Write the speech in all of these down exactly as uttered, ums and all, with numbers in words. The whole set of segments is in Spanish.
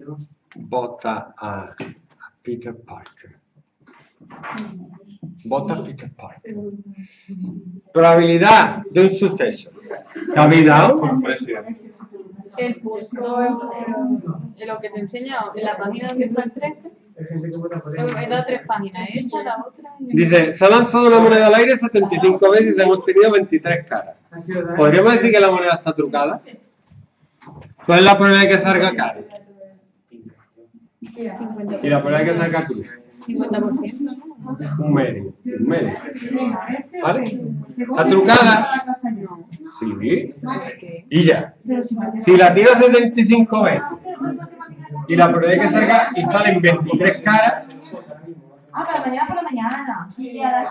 vota a Peter Parker. Vota a Peter Parker. Probabilidad de un suceso. ¿Te habéis dado? El punto de lo que te he enseñado en la página donde está el trece. He dado tres páginas, esa, la otra. Dice, se ha lanzado una moneda al aire setenta y cinco veces y hemos tenido veintitrés caras. ¿Podríamos decir que la moneda está trucada? ¿Cuál es la probabilidad de que salga cara? Y la probabilidad de que salga cruz. cincuenta por ciento. Un medio. Un medio. ¿Vale? ¿Está trucada? Sí. Y ya. Si la tiro setenta y cinco veces y la probabilidad de que salga y salen veintitrés caras. Ah, para mañana por la mañana. Sí, ahora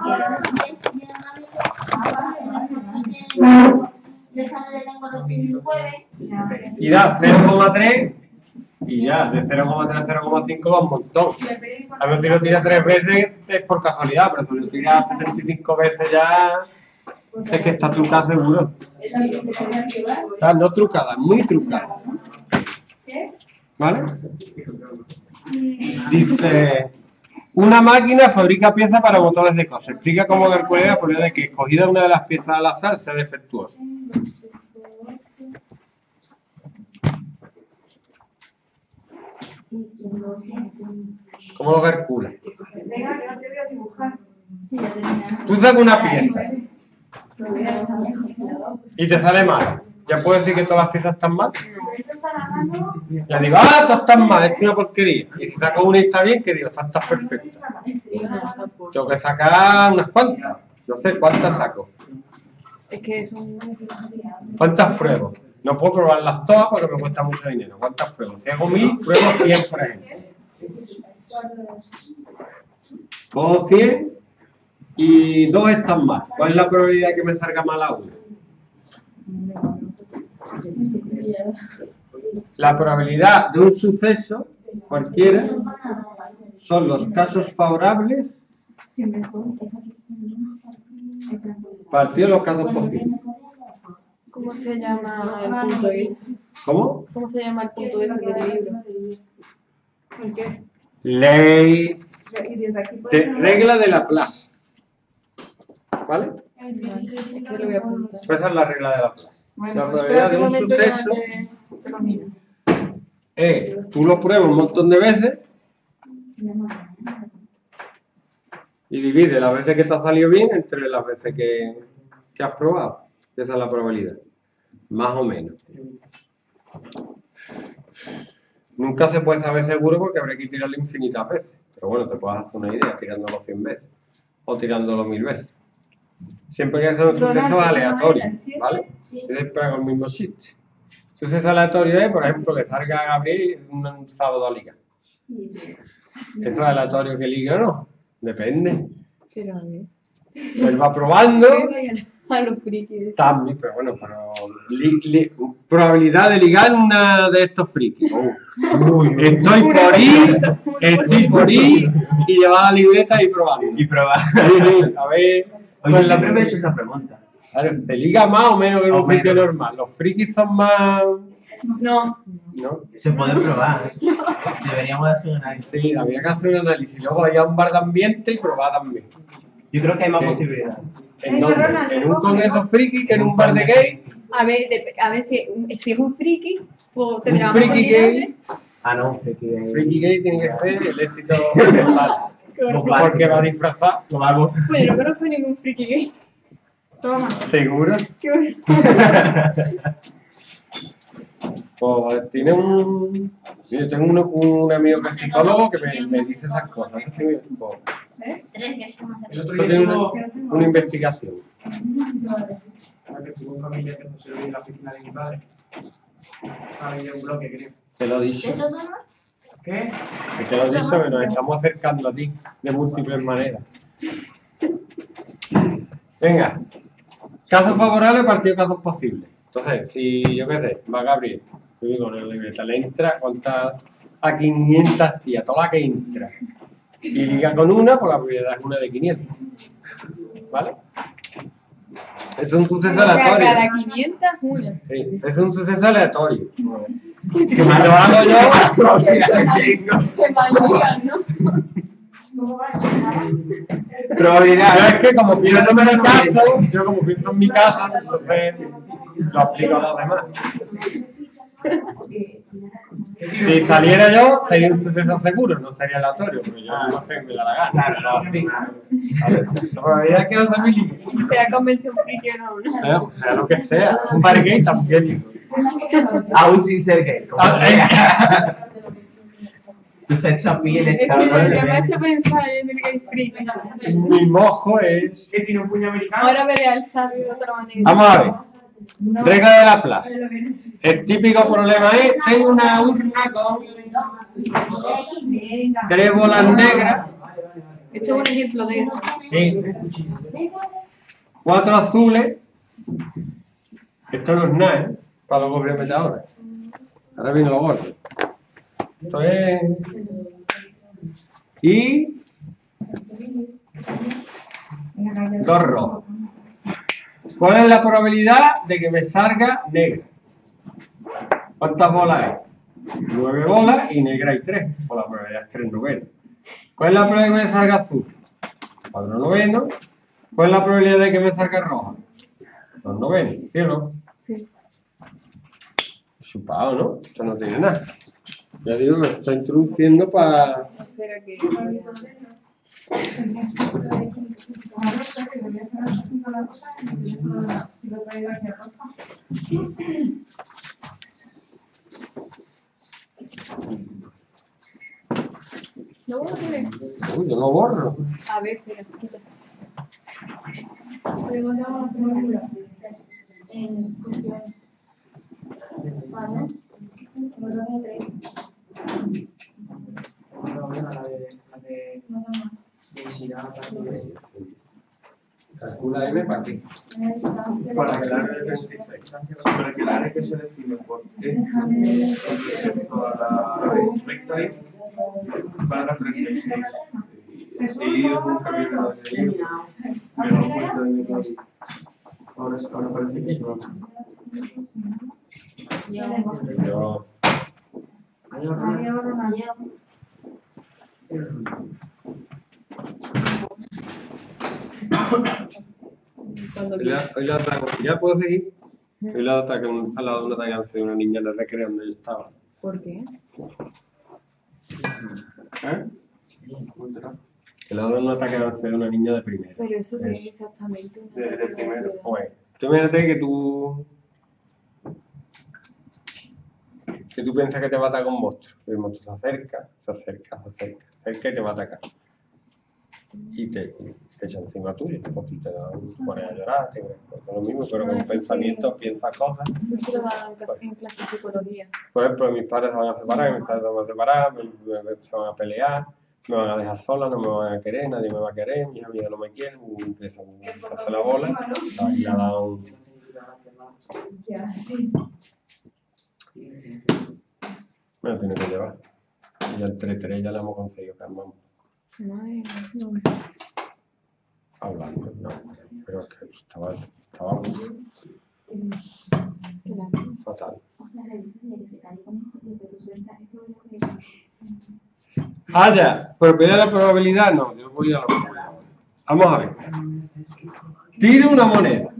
Y da cero coma tres y ya, de cero coma tres a cero coma cinco va un montón. A ver si lo tira tres veces es por casualidad, pero si lo tira setenta y cinco veces ya es que está trucada seguro. Está no trucada, muy trucada. ¿Vale? Dice, una máquina fabrica piezas para motores de coches. Explica cómo calcular la probabilidad de que escogida una de las piezas al azar sea defectuosa. ¿Cómo lo calculas? Tú sacas una pieza y te sale mal. ¿Ya puedes decir que todas las piezas están mal? Ya digo, ah, todas están mal, esto es una porquería. Y si saco una y está bien, que digo, esta está perfecta. Tengo que sacar unas cuantas. No sé, ¿cuántas saco? Es que son... ¿Cuántas pruebo? No puedo probarlas todas porque me cuesta mucho dinero. ¿Cuántas pruebo? Si hago mil, pruebo cien, por ejemplo. Puedo cien y dos están mal. ¿Cuál es la probabilidad de que me salga mal a una? La probabilidad de un suceso, cualquiera, son los casos favorables partido de los casos posibles. ¿Cómo se llama el punto ese? ¿Cómo? ¿Cómo se llama el punto ese del libro? ¿El qué? Ley de regla de Laplace. ¿Vale? Yo lo voy a apuntar. Esa es la regla de Laplace. Bueno, La pues probabilidad de un espérate un momento, suceso ya te- te lo miro. es, tú lo pruebas un montón de veces y divide las veces que te ha salido bien entre las veces que, que has probado. Esa es la probabilidad. Más o menos. Nunca se puede saber seguro porque habría que tirarlo infinitas veces. Pero bueno, te puedes hacer una idea tirándolo cien veces o tirándolo mil veces. Siempre que son sucesos aleatorios, ¿vale? Yo siempre hago el mismo chiste. Suceso aleatorio es, por ejemplo, que salga Gabriel un sábado a ligar. ¿Eso es aleatorio que liga o no? Depende. Pero a ver. Él va probando. A los frikis. También, pero bueno, pero li, li, probabilidad de ligar una de estos frikis. Oh. Estoy por ir, estoy por ir y llevar la libreta y probar. Y probar. A ver. Oye, siempre me he hecho esa pregunta. Claro, ¿te liga más o menos que en un friki normal? Los frikis son más. No. ¿No? Se puede probar. Deberíamos hacer un análisis. Sí, había que hacer un análisis. Luego había un bar de ambiente y probar también. Yo creo que hay más Sí. posibilidades. ¿En dónde? ¿En un congreso friki que en un bar de gay? A ver, de- a ver si, si es un friki, pues tendrá Un más friki posibilidades. gay. Ah, no, friki gay. Friki gay tiene que ser el éxito total. Porque va a disfrazar. Lo hago. Pues yo no conozco ningún friki gay. Toma. ¿Seguro? Qué bueno. Pues tiene un... Yo tengo uno, un amigo que es psicólogo que me, me dice esas cosas. Eso tiene, pues, eso tiene una, una investigación. Que tuvo una familia que no se veía en la oficina de mi padre. Había un bloque, creo. Te lo he dicho. ¿Qué? Que te lo he dicho que nos estamos acercando a ti de múltiples maneras. Venga. Casos favorables, partido de casos posibles. Entonces, si yo qué sé, va Gabriel, yo digo en la libreta, le entra ¿cuántas? A quinientas tías, toda la que entra. Y liga con una, pues la probabilidad es una de quinientas. ¿Vale? Es un suceso O sea, aleatorio. cada quinientas, una. Sí, es un suceso aleatorio. Que más lo hago yo. Que maldigan, ¿no? Probabilidad. Pero es que como pienso en mi caso, yo como pienso en mi casa, entonces lo aplico a los demás. Si saliera yo, sería un suceso seguro, no sería aleatorio, porque yo no sé, me da la gana. Claro, no, así. La probabilidad es que no se me ligue. Se ha convencido un friki o no, ¿no? Eh, O sea, lo que sea. Un bar gay también digo. Aún sin ser gay. como Ah, sea. Tu sex appeal Es que está ya, ya me ha enorme. hecho pensar en el gay friki. Mi mojo es... ¿Qué tiene un puño americano? Ahora veré al sabio de otra manera. Vamos a ver. Regla de la plaza. El típico problema es, tengo una urna con tres bolas negras Esto es un ejemplo de eso. y cuatro azules. Esto no es nada, ¿eh? Para luego meter ahora. Ahora viene lo gordo. Esto es... Y... dos rojos. ¿Cuál es la probabilidad de que me salga negra? ¿Cuántas bolas hay? Nueve bolas y negra hay tres. Pues la probabilidad es tres novenos. ¿Cuál es la probabilidad de que me salga azul? Cuatro novenos. ¿Cuál es la probabilidad de que me salga roja? Dos novenos, ¿sí o no? Sí. Chupado, ¿no? Esto no tiene nada. Ya digo que me está introduciendo para... Espera que... ¿Lo borro qué? Uy, yo lo borro. A ver, espera, quita. La de, la de densidad, tal, de- Calcula M para qué. Para que el área de veintiséis. Para que el área que se define por T respecto a la respecto ahí para treinta y seis. Y es un cambio de seguido. Me lo cuento de mi clase. Ahora, ahora parece que se va. Yo. Cuando Hoy la, hoy la ataco. ¿Ya puedo seguir? Hoy la ataque un- al lado de una ataque de una niña en el recreo donde yo estaba. ¿Por qué? ¿Eh? El lado de un ataque de una niña de primero. Pero eso que es Es exactamente una de, de cosa primero. así. Pues, tú imagínate que tú. Que tú piensas que te va a atacar un monstruo. El monstruo se acerca, se acerca, se acerca, se acerca y te va a atacar. Y te, te echa encima tuyo. Pues tú te pones a llorar, te, pues, es lo mismo, pero con pensamientos piensas cosas. Eso sí lo dan en clase de psicología. Por ejemplo, mis padres se van a separar, mis padres se van a separar, me, me- se van a pelear, me van a dejar sola, no me van a querer, nadie me va a querer, mis amigas no me quieren, y empieza a hacer la bola, y le ha dado un... Me lo tiene que llevar. Y el tres tres ya lo hemos conseguido, calmamos. Madre mía. Hablando, no, pero es que estaba, estaba Qué lástima. fatal. O sea, la lista de que se cae con eso, de que tú sueltas esto de Ah, ya, propiedad de la probabilidad, no, yo voy a la probabilidad. Vamos a ver. Tiro una moneda.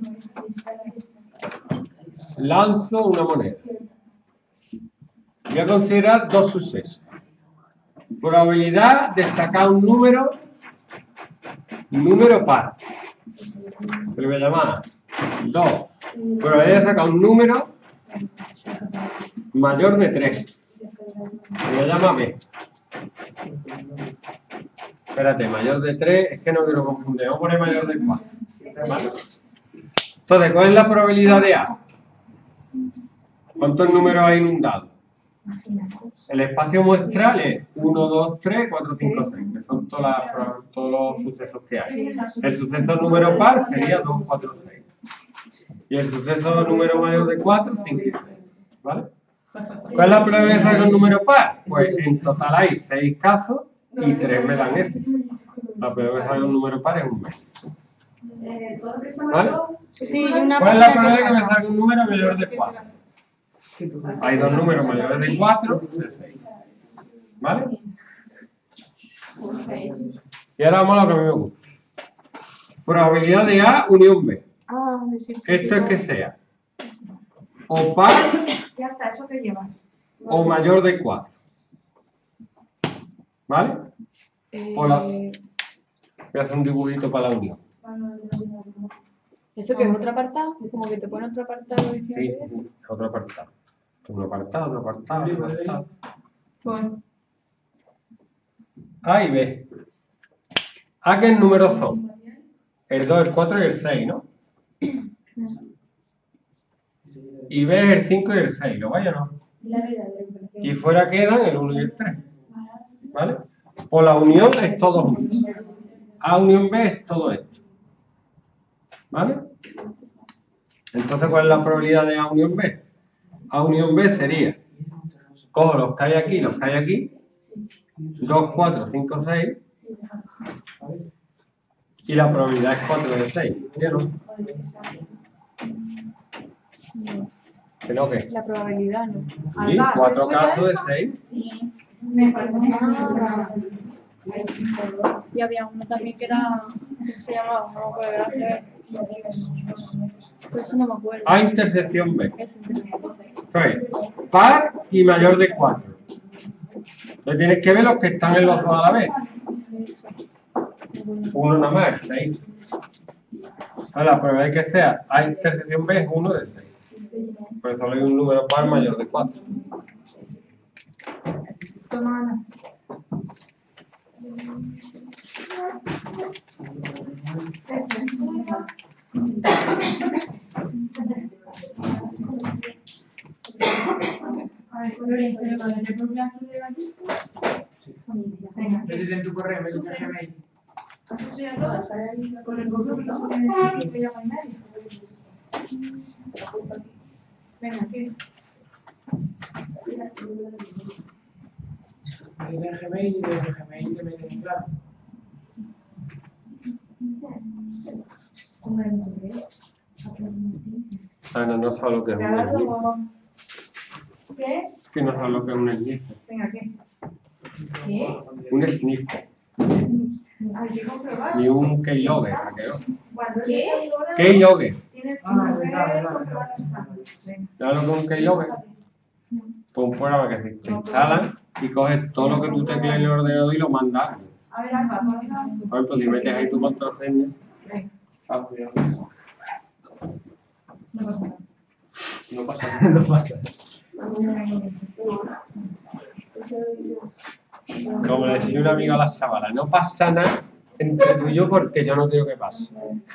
Lanzo una moneda. Voy a considerar dos sucesos. Probabilidad de sacar un número, número par. Que lo voy a llamar dos. Probabilidad de sacar un número mayor de tres. Lo voy a llamar B. Espérate, mayor de tres, es que no quiero confundir. Vamos a poner mayor de cuatro. ¿Vale? Entonces, ¿cuál es la probabilidad de A? ¿Cuántos números hay en un dado? El espacio muestral es uno, dos, tres, cuatro, cinco, seis, que son todas las, todos los sucesos que hay. El suceso número par sería dos, cuatro, seis. Y el suceso número mayor de cuatro, cinco y seis. ¿Vale? ¿Cuál es la probabilidad de sacar un número par? Pues en total hay seis casos y tres me dan ese. La probabilidad de sacar un número par es un mes. ¿Vale? Sí, y una ¿Cuál es la página probabilidad de que me salga un número mayor de cuatro? Hay dos números mayores de cuatro, de seis. ¿Vale? Y ahora vamos a lo que a mí me gusta. Probabilidad de A unión B. Ah, decir Esto es que sea o par ya está, eso que llevas. o mayor de cuatro. ¿Vale? Eh, Hola. Voy a hacer un dibujito para la unión. ¿Eso que es otro apartado? Como que te pone otro apartado diciendo Sí, eso. otro apartado. Un apartado, otro apartado, otro apartado. Pues, A y B. ¿A qué números son? El dos, el cuatro y el seis, ¿no? Y B es el cinco y el seis, ¿lo vaya o no? Y fuera quedan el uno y el tres. ¿Vale? Por la unión es todo junto. A unión B es todo esto. ¿Vale? Entonces, ¿cuál es la probabilidad de A unión B? A unión B sería, cojo los que hay aquí y los que hay aquí, dos, cuatro, cinco, seis, y la probabilidad es cuatro de seis. ¿Vieron? ¿Que no qué? la probabilidad, ¿no? Sí, cuatro casos de seis. Sí. Y había uno también que era, ¿cómo se llamaba? No me acuerdo, era al revés. Pero eso no me acuerdo. A intersección B. Ese. Entonces, par y mayor de cuatro. Entonces tienes que ver los que están en los dos a la vez. Eso. Uno nada más, seis. Ahora, la probabilidad de que sea A intersección B es uno de seis. Por eso hay un número par mayor de cuatro. Toma, Ana. A ver, Lorenzo, yo cuando te pongo la de aquí. Venga, Métete en tu correo, métete en Gmail. ¿has hecho ya todas? Con el correo que lo suben en el sitio que llama medio. Venga, ¿qué? Métete en Gmail y desde Gmail te metes en claro. Como en el correo. Ana no sabe lo que es ¿Te un ha esnife. dado? ¿Qué? Que no sabe lo que es un esnife. Venga, ¿qué? ¿Qué? Un esnife. Hay que comprobar. Ni un keylogger, ¿a que no? Cuando ¿Qué? eres autónomo, Keylogger. tienes que Ah, volver verdad, a verdad, comprobar verdad. los cambios. Venga. ¿Sabes lo que es un keylogger? Pues un programa que se te instala y coges todo lo que tú tecleas en el ordenador y lo mandas. A ver, Alba, ponla. Por ejemplo, si metes ahí tu contraseña. Venga, Ah, cuidado. no pasa nada. No pasa nada. No pasa Como le decía un amigo a la sábana, no pasa nada entre tú y yo porque yo no quiero que pase.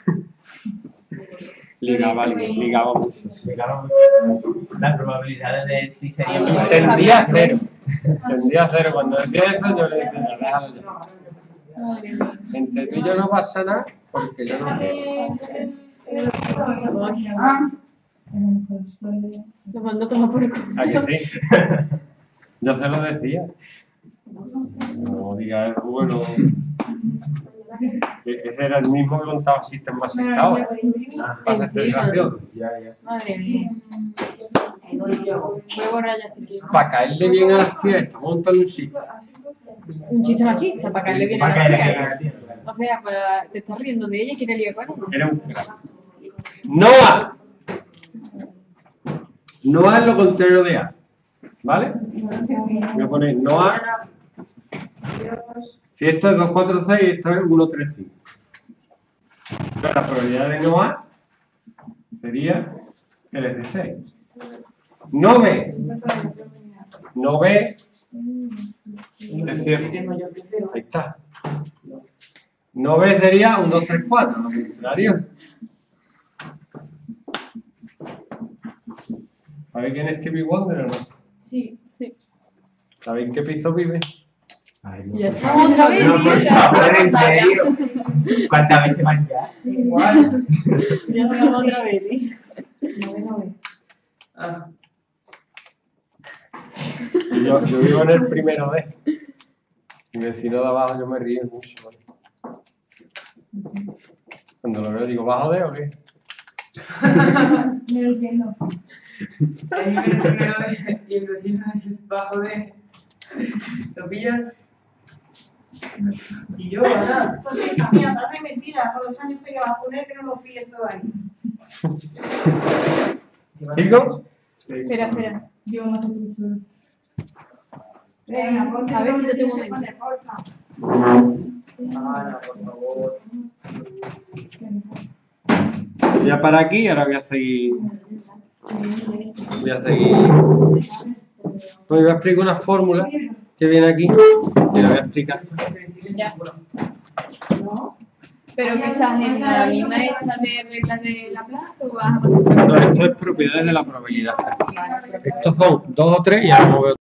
Ligaba, ligaba mucho. Sí. Claro, las probabilidades de sí serían Y tendía cero. Tendía cero. Cuando decía eso, yo le decía, déjalo ya. Entre tú y yo no pasa nada porque yo no quiero. Ah, Lo mandó a tomar por culo. ¿A que sí? Yo se lo decía. No diga eso, bueno. Ese era el mismo que contaba System Basic ahora. Pasa sensación. Ya, ya. Madre mía. Voy a borrar ya este chiste. Para caerle bien a las tías, está montando un chiste. Un chiste machista, para caerle bien a Para la caerle bien a chica. la tía. O sea, pues, te estás riendo de ella y quieres liar con ella. Era un crack. Noah. Noah es lo contrario de A. ¿Vale? Voy a poner Noah. Si esto es dos, cuatro, seis, esto es uno, tres, cinco. Entonces, la probabilidad de Noah sería que les dé seis. No B. No B. Es cierto. Ahí está. No B sería un, dos, tres, cuatro. Lo contrario. ¿Sabéis quién es Stevie Wonder o no? Sí, sí. ¿Sabéis en qué piso vive? Ay, Y ya no. estamos otra vez. No, tío, por ya favor, se en va a contar serio. ¿Cuántas veces van ya? Igual. ya. Ya estamos otra vez, tío. no ve, no ve. Ah, Y Yo, yo vivo en el primero D. Mi vecino de abajo yo me río mucho. ¿Vale? Cuando lo veo digo, ¿bajo D o qué? No entiendo. Ahí viene el primero de- y el vecino bajo de... ¿Lo pillas? Y yo, ¿verdad? Entonces, mira, parece mentira, por los años que vas a poner que no lo pilles todo ahí. ¿Sigo? Espera, espera. Yo mato mucho. Venga, ponte A ver, donde quítate un tienes que momento. poner, porfa. Ana, por favor. Voy a parar aquí y ahora voy a seguir. Voy a seguir. Voy a explicar una fórmula que viene aquí. Y la voy a explicar. Ya. ¿Pero que estás en la misma hecha de reglas de Laplace o vas a pasar? No, esto es propiedades de la probabilidad. Estos son dos o tres y ahora no veo.